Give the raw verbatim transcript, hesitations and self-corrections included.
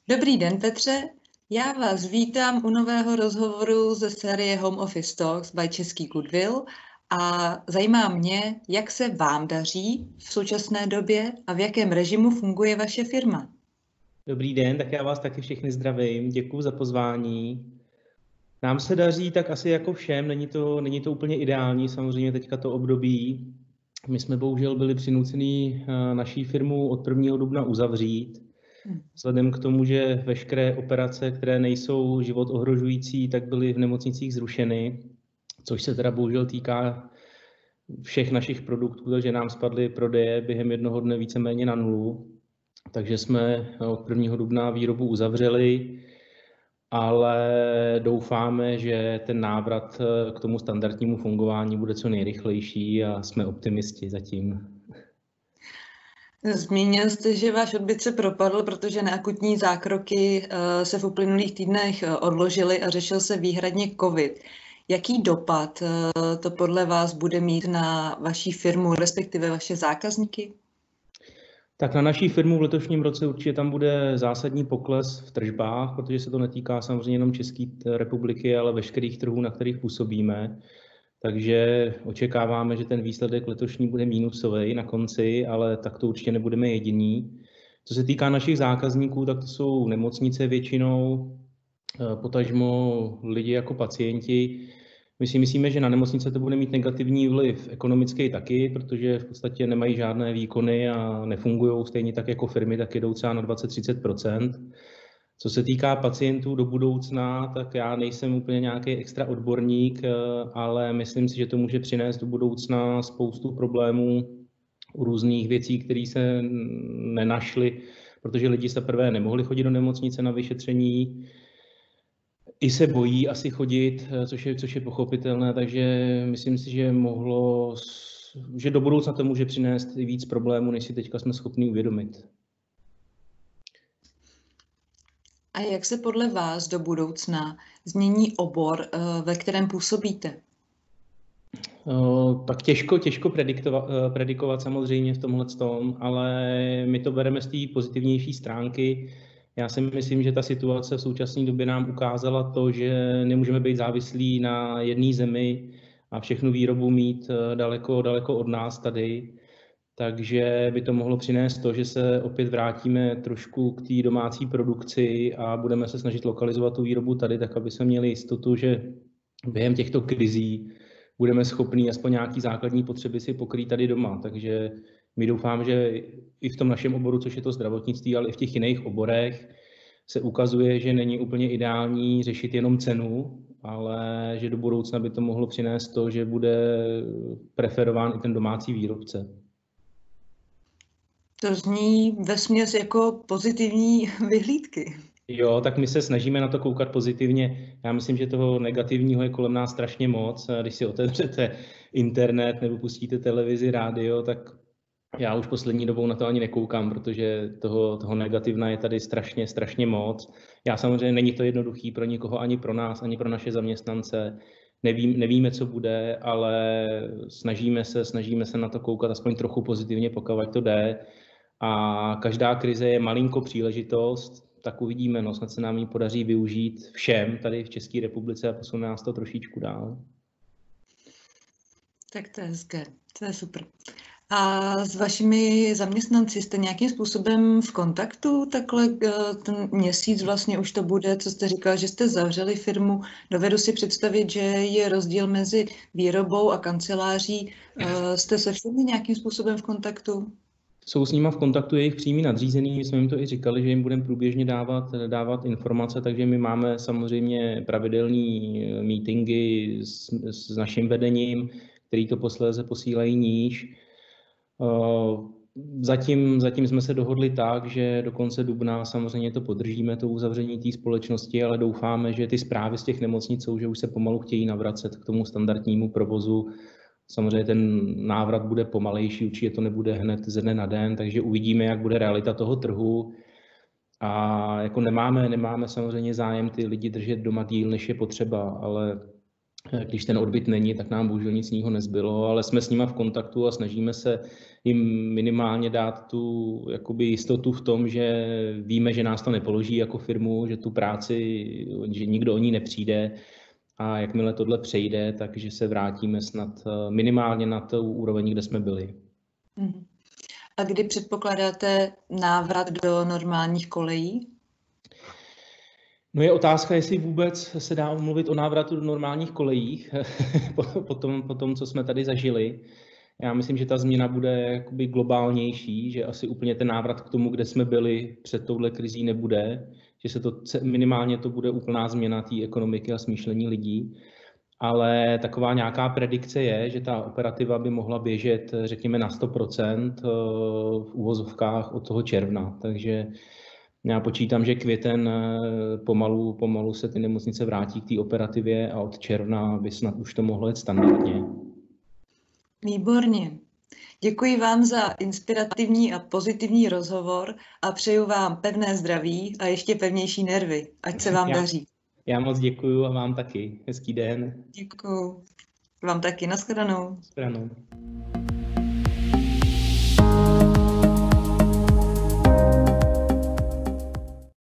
Dobrý den, Petře. Já vás vítám u nového rozhovoru ze série Home Office Talks by Český Goodwill a zajímá mě, jak se vám daří v současné době a v jakém režimu funguje vaše firma. Dobrý den, tak já vás taky všechny zdravím, děkuji za pozvání. Nám se daří tak asi jako všem, není to, není to úplně ideální, samozřejmě teďka to období. My jsme bohužel byli přinuceni naší firmu od prvního dubna uzavřít. Vzhledem k tomu, že veškeré operace, které nejsou život ohrožující, tak byly v nemocnicích zrušeny, což se teda bohužel týká všech našich produktů, takže nám spadly prodeje během jednoho dne víceméně na nulu. Takže jsme od prvního dubna výrobu uzavřeli, ale doufáme, že ten návrat k tomu standardnímu fungování bude co nejrychlejší a jsme optimisti zatím. Zmínil jste, že váš odbyt se propadl, protože neakutní zákroky se v uplynulých týdnech odložily a řešil se výhradně COVID. Jaký dopad to podle vás bude mít na vaši firmu, respektive vaše zákazníky? Tak na naší firmu v letošním roce určitě tam bude zásadní pokles v tržbách, protože se to netýká samozřejmě jenom České republiky, ale veškerých trhů, na kterých působíme. Takže očekáváme, že ten výsledek letošní bude mínusový na konci, ale tak to určitě nebudeme jediní. Co se týká našich zákazníků, tak to jsou nemocnice většinou, potažmo lidi jako pacienti. My si myslíme, že na nemocnice to bude mít negativní vliv ekonomický taky, protože v podstatě nemají žádné výkony a nefungují stejně tak jako firmy, tak jdou třeba na dvacet až třicet procent. Co se týká pacientů do budoucna, tak já nejsem úplně nějaký extra odborník, ale myslím si, že to může přinést do budoucna spoustu problémů u různých věcí, které se nenašly, protože lidi se prvé nemohli chodit do nemocnice na vyšetření, i se bojí asi chodit, což je, což je pochopitelné, takže myslím si, že mohlo, že do budoucna to může přinést i víc problémů, než si teďka jsme schopni uvědomit. A jak se podle vás do budoucna změní obor, ve kterém působíte? Tak těžko, těžko predikovat, predikovat samozřejmě v tomhletom, ale my to bereme z té pozitivnější stránky. Já si myslím, že ta situace v současné době nám ukázala to, že nemůžeme být závislí na jedné zemi a všechnu výrobu mít daleko, daleko od nás tady. Takže by to mohlo přinést to, že se opět vrátíme trošku k té domácí produkci a budeme se snažit lokalizovat tu výrobu tady, tak aby jsme měli jistotu, že během těchto krizí budeme schopni aspoň nějaký základní potřeby si pokrýt tady doma. Takže my doufám, že i v tom našem oboru, což je to zdravotnictví, ale i v těch jiných oborech se ukazuje, že není úplně ideální řešit jenom cenu, ale že do budoucna by to mohlo přinést to, že bude preferován i ten domácí výrobce. To zní vesměs jako pozitivní vyhlídky. Jo, tak my se snažíme na to koukat pozitivně. Já myslím, že toho negativního je kolem nás strašně moc. Když si otevřete internet nebo pustíte televizi, rádio, tak já už poslední dobou na to ani nekoukám, protože toho, toho negativna je tady strašně, strašně moc. Já samozřejmě není to jednoduchý pro nikoho, ani pro nás, ani pro naše zaměstnance. Nevím, nevíme, co bude, ale snažíme se, snažíme se na to koukat aspoň trochu pozitivně, pokud to jde. A každá krize je malinko příležitost, tak uvidíme, no, snad se nám ji podaří využít všem tady v České republice a posune nás to trošičku dál. Tak to je hezké, to je super. A s vašimi zaměstnanci jste nějakým způsobem v kontaktu? Takhle ten měsíc vlastně už to bude, co jste říkal, že jste zavřeli firmu. Dovedu si představit, že je rozdíl mezi výrobou a kanceláří. Jste se všemi nějakým způsobem v kontaktu? Jsou s nima v kontaktu jejich přímí nadřízený, my jsme jim to i říkali, že jim budeme průběžně dávat, dávat informace, takže my máme samozřejmě pravidelné meetingy s, s naším vedením, který to posléze posílají níž. Zatím, zatím jsme se dohodli tak, že do konce dubna samozřejmě to podržíme, to uzavření té společnosti, ale doufáme, že ty zprávy z těch nemocnic jsou, že už se pomalu chtějí navracet k tomu standardnímu provozu. Samozřejmě ten návrat bude pomalejší, určitě to nebude hned ze dne na den, takže uvidíme, jak bude realita toho trhu. A jako nemáme, nemáme samozřejmě zájem ty lidi držet doma díl, než je potřeba, ale Když ten odbyt není, tak nám bohužel nic jiného nezbylo, ale jsme s nima v kontaktu a snažíme se jim minimálně dát tu jakoby jistotu v tom, že víme, že nás to nepoloží jako firmu, že tu práci, že nikdo o ní nepřijde a jakmile tohle přejde, takže se vrátíme snad minimálně na tu úroveň, kde jsme byli. A kdy předpokládáte návrat do normálních kolejí? No je otázka, jestli vůbec se dá mluvit o návratu do normálních kolejích po, tom, po tom, co jsme tady zažili. Já myslím, že ta změna bude jakoby globálnější, že asi úplně ten návrat k tomu, kde jsme byli před touhle krizí nebude, že se to minimálně to bude úplná změna té ekonomiky a smýšlení lidí. Ale taková nějaká predikce je, že ta operativa by mohla běžet, řekněme, na sto procent v uvozovkách od toho června. Takže já počítám, že květen pomalu, pomalu se ty nemocnice vrátí k té operativě a od června by snad už to mohlo jít standardně. Výborně. Děkuji vám za inspirativní a pozitivní rozhovor a přeju vám pevné zdraví a ještě pevnější nervy. Ať se vám já, daří. Já moc děkuju a vám taky. Hezký den. Děkuju. Vám taky. Nashledanou. Nashledanou.